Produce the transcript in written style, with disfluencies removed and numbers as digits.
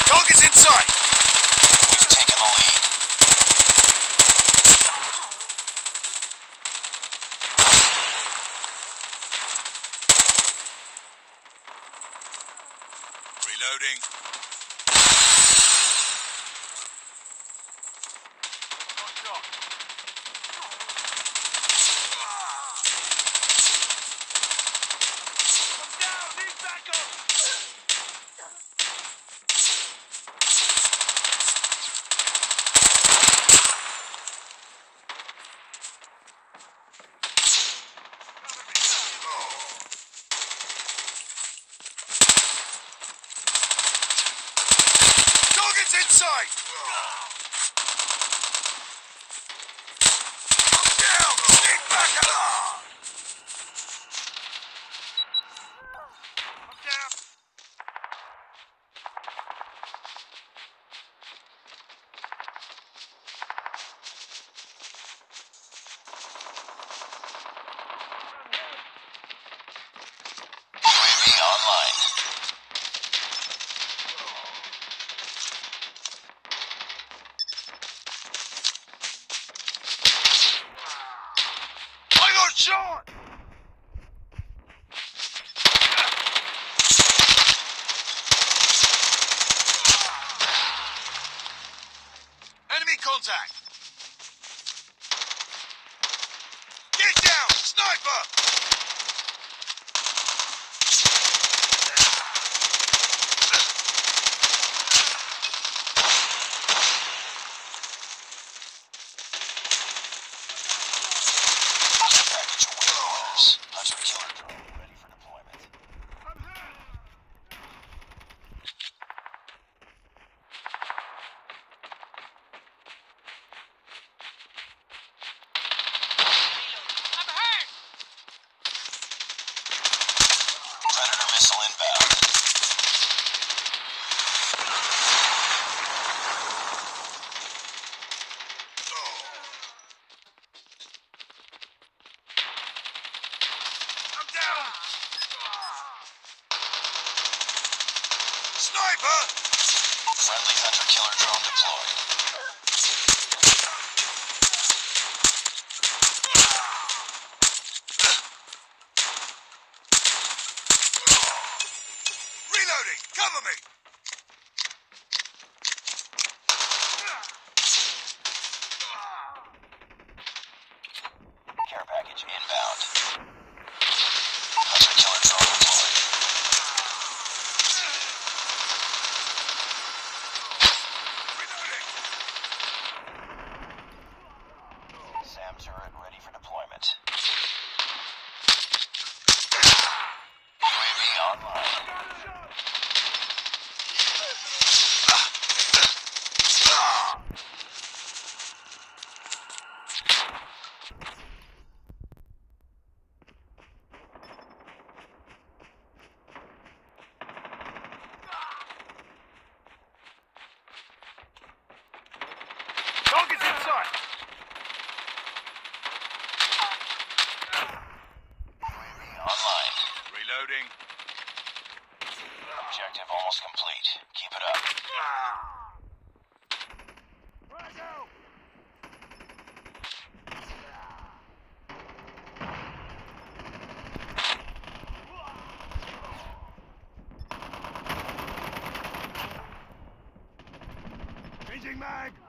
Target's in sight. We've taken the lead. Reloading. Target's in sight. I'm down. Sneak back up. I'm down. UAV online. I got shot. Enemy contact. Get down, sniper. Care package awaiting orders. Hunter killer drone ready for deployment. Predator missile inbound. I'm down. Sniper. Friendly hunter killer drone deployed. Reloading. Cover me. Care package inbound. Hunter killer drone deployed. Reloading. SAM turret ready for deployment. UAV online. Target's in sight. UAV online. Reloading. Objective almost complete. Keep it up. Changing mag.